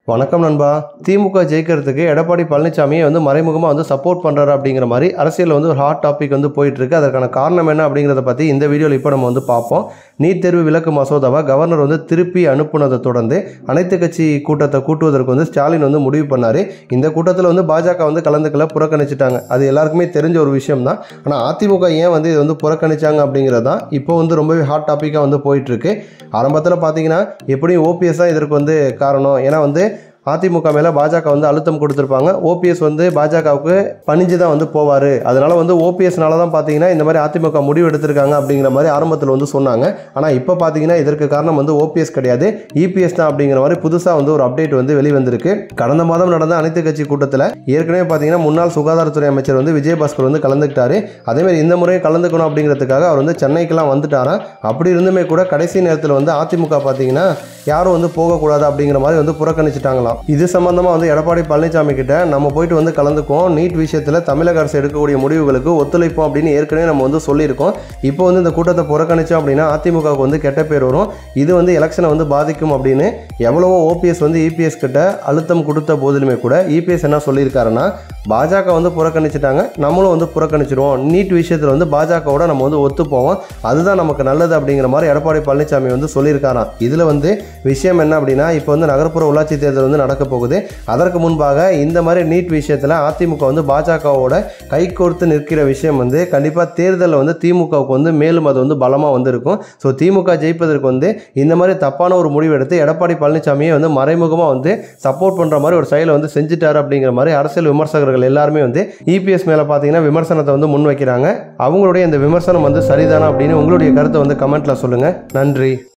வணக்கம் நண்பா. திமுக ஜெயிக்கிறதுக்கு எடப்பாடி பழனிசாமியை மறைமுகமாக சப்போர்ட் பண்ணுறாரு அப்படிங்கிற மாதிரி அரசியலில் ஒரு ஹாட் டாபிக் போயிட்டுருக்கு. அதற்கான காரணம் என்ன அப்படிங்கிறத பற்றி இந்த வீடியோவில் இப்போ நம்ம பார்ப்போம். நீட் தேர்வு விலக்கு மசோதாவை கவர்னர் திருப்பி அனுப்புனதை தொடர்ந்து அனைத்து கட்சி கூட்டத்தை கூட்டுவதற்கு ஸ்டாலின் முடிவு பண்ணார். இந்த கூட்டத்தில் பாஜக கலந்துக்கல, புறக்கணிச்சிட்டாங்க. அது எல்லாருக்குமே தெரிஞ்ச ஒரு விஷயம் தான். ஆனால் அதிமுக ஏன் இது புறக்கணிச்சாங்க அப்படிங்கிறது தான் இப்போ ரொம்பவே ஹாட் டாப்பிக்காக போயிட்டுருக்கு. ஆரம்பத்தில் பார்த்தீங்கன்னா எப்படியும் ஓபிஎஸ் தான் இதற்கு காரணம். ஏன்னா அதிமுக மேலே பாஜக அழுத்தம் கொடுத்துருப்பாங்க. ஓபிஎஸ் பாஜகவுக்கு பணிஞ்சு தான் போவார். அதனால் ஓபிஎஸ்னால தான் பார்த்தீங்கன்னா இந்த மாதிரி அதிமுக முடிவு எடுத்திருக்காங்க அப்படிங்கிற மாதிரி ஆரம்பத்தில் சொன்னாங்க. ஆனால் இப்போ பார்த்தீங்கன்னா இதற்கு காரணம் ஓபிஎஸ் கிடையாது, இபிஎஸ் தான் அப்படிங்கிற மாதிரி புதுசாக ஒரு அப்டேட் வெளிவந்திருக்கு. கடந்த மாதம் நடந்த அனைத்து கட்சி கூட்டத்தில் ஏற்கனவே பார்த்தீங்கன்னா முன்னாள் சுகாதாரத்துறை அமைச்சர் விஜயபாஸ்கர் கலந்துக்கிட்டாரு. அதேமாதிரி இந்த முறையும் கலந்துக்கணும் அப்படிங்கிறதுக்காக அவர் சென்னைக்கெல்லாம் வந்துட்டாரா. அப்படி இருந்துமே கூட கடைசி நேரத்தில் அதிமுக பார்த்தீங்கன்னா யாரும் போகக்கூடாது அப்படிங்கிற மாதிரி புறக்கணிச்சிட்டாங்களாம். இது சம்பந்தமாக எடப்பாடி பழனிசாமி கிட்ட நம்ம போயிட்டு கலந்துக்குவோம், நீட் விஷயத்தில் தமிழக அரசு எடுக்கக்கூடிய முடிவுகளுக்கு ஒத்துழைப்போம் அப்படின்னு ஏற்கனவே நம்ம சொல்லியிருக்கோம். இப்போ இந்த கூட்டத்தை புறக்கணிச்சோம் அப்படின்னா அதிமுகவுக்கு கெட்ட பேர் வரும், இது எலெக்ஷனை பாதிக்கும் அப்படின்னு எவ்வளவோ ஓபிஎஸ் இபிஎஸ் கிட்ட அழுத்தம் கொடுத்த போதிலுமே கூட இபிஎஸ் என்ன சொல்லியிருக்காருன்னா, பாஜக புறக்கணிச்சிட்டாங்க, நம்மளும் புறக்கணிச்சிடுவோம், நீட் விஷயத்தில் பாஜகவோட நம்ம ஒத்து போவோம், அதுதான் நமக்கு நல்லது அப்படிங்கிற மாதிரி எடப்பாடி பழனிசாமி சொல்லியிருக்காராம். இதில் விஷயம் என்ன அப்படின்னா, இப்போ நகர்ப்புற உள்ளாட்சி தேர்தல் நடக்க போகுது. அதற்கு முன்பாக இந்த மாதிரி நீட் விஷயத்தில் அதிமுக பாஜகவோட கைகோர்த்து நிற்கிற விஷயம் கண்டிப்பாக தேர்தலில் திமுகவுக்கு மேலும் அது பலமாக இருக்கும். ஸோ திமுக ஜெயிப்பதற்கு இந்த மாதிரி தப்பான ஒரு முடிவு எடுத்து எடப்பாடி பழனிசாமியை மறைமுகமாக சப்போர்ட் பண்ணுற மாதிரி ஒரு செயலை செஞ்சுட்டாரு அப்படிங்கிற மாதிரி அரசியல் விமர்சகர்கள் எல்லாருமே இபிஎஸ் மேலே பார்த்தீங்கன்னா விமர்சனத்தை முன் வைக்கிறாங்க. அவங்களுடைய இந்த விமர்சனம் சரிதானா அப்படின்னு உங்களுடைய கருத்தை கமெண்ட்டில் சொல்லுங்கள். நன்றி.